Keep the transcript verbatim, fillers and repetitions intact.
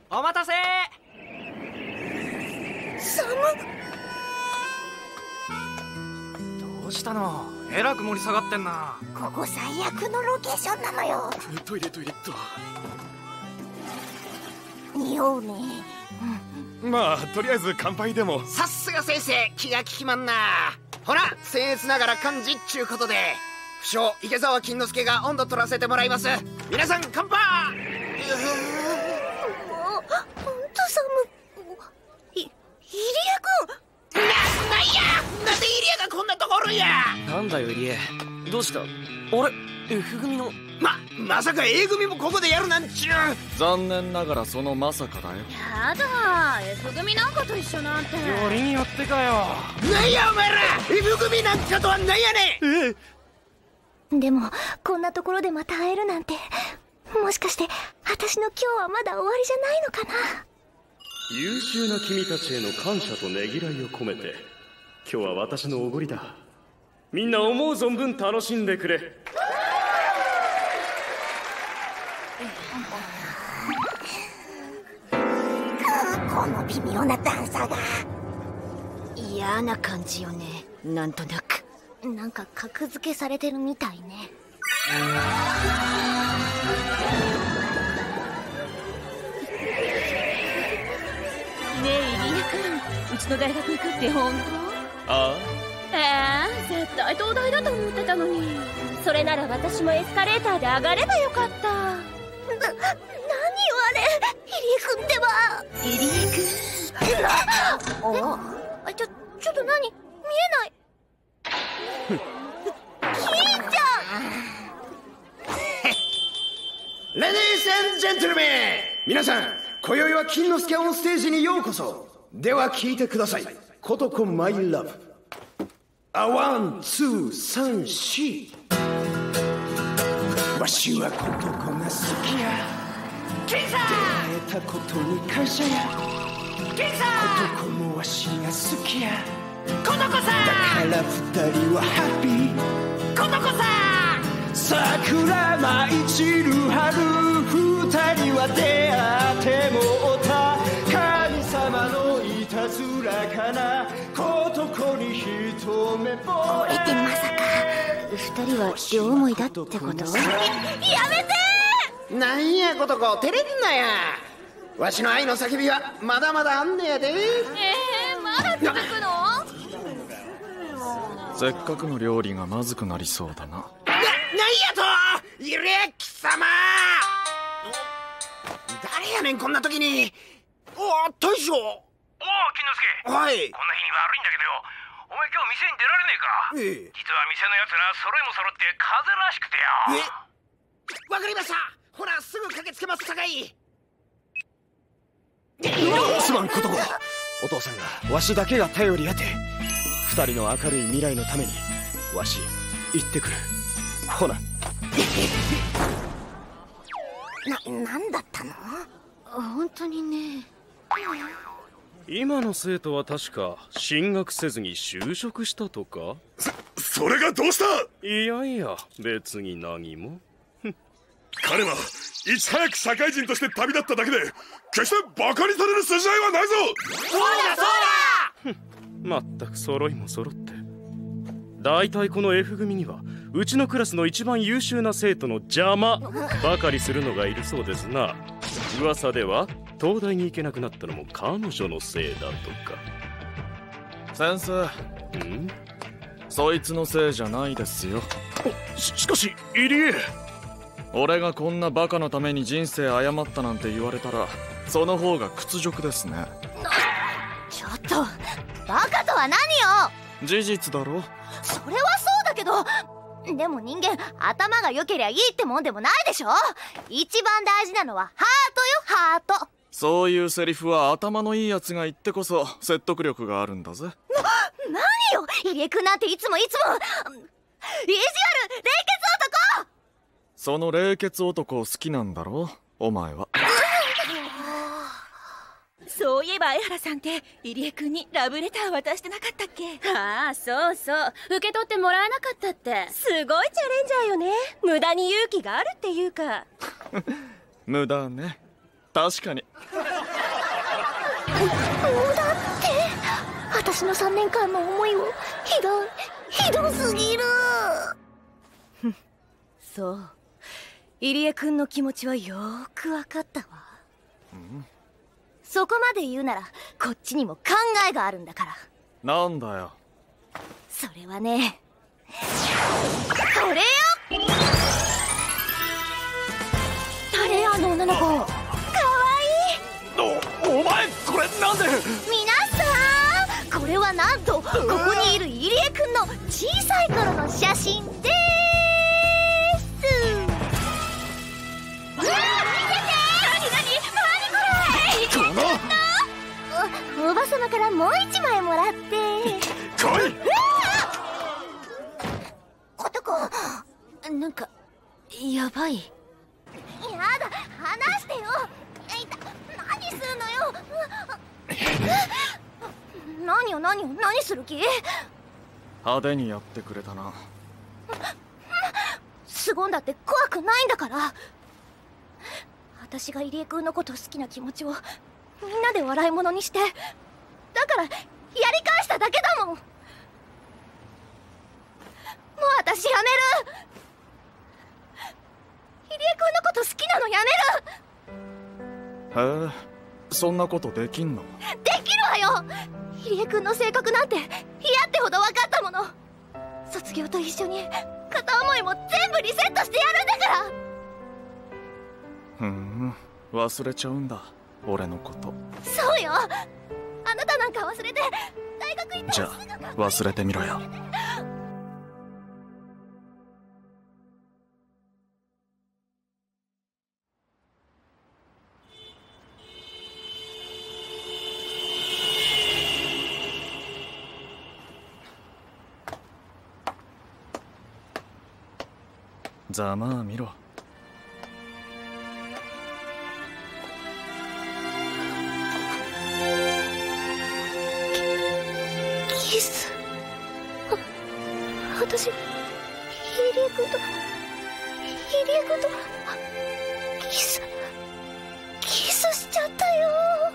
お待たせ。 寒っ。 どうしたの？えらく盛り下がってんな。 ここ最悪のロケーションなのよ。 トイレトイレっと。 匂うね。 まあとりあえず乾杯でも。 さすが先生、気が利きまんな。ほら、僭越ながら幹事っちゅうことで不肖池澤金之助が温度取らせてもらいます。皆さん乾杯。 ほんと寒い。い入江君、 なんだいや、なんで入江がこんなところや。 なんだよ入江、どうした？あれ F 組のままさか A 組もここでやるなんちゅう。 残念ながらそのまさかだよ。 やだ、 F 組なんかと一緒なんて。 よりによってかよ。 なんやお前ら、 F 組なんかとはなんやねん。 えでもこんなところでまた会えるなんて、もしかして私の今日はまだ終わりじゃないのかな。 優秀な君たちへの感謝とねぎらいを込めて、今日は私のおごりだ。みんな思う存分楽しんでくれ。 この微妙な段差が嫌な感じよね、なんとなく。 なんか格付けされてるみたいね。 ねえ入江君、うちの大学行くって本当？ ああ、 えー、絶対東大だと思ってたのに。それなら私もエスカレーターで上がればよかった。 な、何よあれ、入江君ってば。 入江君おあ、ちょ、ちょっと何見えない。金ちゃん。 レディース&ジェントルメン、皆さん今宵は金之助オンステージにようこそ。では聞いてください。コトコマイラブ。あ、ワンツーサンシー。わしはコトコが好きや。金さん、出会えたことに感謝や。金さん、コトコもわしが好きや。コトコさん、だから二人はハッピー。コトコさん、桜舞い散る春、二人は出会ってもうた。神様のいたずらかな、コトコに一目ぼれ。 これってまさか二人は両思いだってこと？やめて。 なんやコトコ、照れんなや。わしの愛の叫びはまだまだあんねやで。 えー、まだ続くの？ せっかくの料理がまずくなりそうだな。 な、なんやとイレキ様。誰やねんこんな時に。おお、大将。おお、 金之助。 はい。 こんな日に悪いんだけどよ、お前今日店に出られねえか。ええ、実は店のやつら揃いも揃って風邪らしくてよ。 え、わかりました。ほらすぐ駆けつけますさかい。 すまんことこ、お父さんがわしだけが頼りやて。二人の明るい未来のためにわし行ってくる。ほな。 な、なんだったの？ 本当にね。 今の生徒は確か進学せずに就職したとか。 そ、それがどうした？ いやいや、別に何も。 彼はいち早く社会人として旅立っただけで、決してバカにされる筋合いはないぞ。 そうだそうだ。 まったく揃いも揃って。大体この F 組にはうちのクラスの一番優秀な生徒の邪魔ばかりするのがいるそうですな。噂では東大に行けなくなったのも彼女のせいだとか。 先生、 ん？ そいつのせいじゃないですよ。 し, しかし入江、 俺がこんなバカのために人生誤ったなんて言われたら、その方が屈辱ですね。 ちょっとバカとは何よ。 事実だろ。 それはそうだけど、でも人間頭が良けりゃいいってもんでもないでしょ。一番大事なのはハートよ、ハート。 そういうセリフは頭のいいやつが言ってこそ説得力があるんだぜ。 な、何よ、入江君なんていつもいつも意地悪冷血男。 その冷血男を好きなんだろお前は。 そういえば相原さんって入江君にラブレター渡してなかったっけ？ああ、そうそう、受け取ってもらえなかったって。すごいチャレンジャーよね。無駄に勇気があるっていうか。 無駄ね、確かに。 だって私のさんねんかんの思いをひどいひどすぎる。 そう入江君の気持ちはよーく分かったわ。 そこまで言うならこっちにも考えがあるんだから。 なんだよ。 それはねこれよ。誰あの女の子。かわいい。 おお前これなんで。 皆さんこれはなんとここにいる入江くんの小さい頃の写真でーす。見てて。何何何これ。お, おばさまからもう一枚もらって。 来い。 コトコなんかやばい。 やだ離してよ。いた何するのよ。何よ何よ何する気。 派手にやってくれたな。 凄んだって怖くないんだから。私が入江君のこと好きな気持ちをみんなで笑い物にして、だからやり返しただけだもん。もう私やめる。入江君のこと好きなのやめる。 へえ、そんなことできんの。 できるわよ。入江君の性格なんて嫌ってほど分かったもの。卒業と一緒に片思いも全部リセットしてやるんだから。 ふん、忘れちゃうんだ俺のこと。 そうよ。あなたなんか忘れて大学行ったじゃあ忘れてみろよ。ざまあ見ろ。 キス。あ、私入江君と入江君とキスキスしちゃったよ。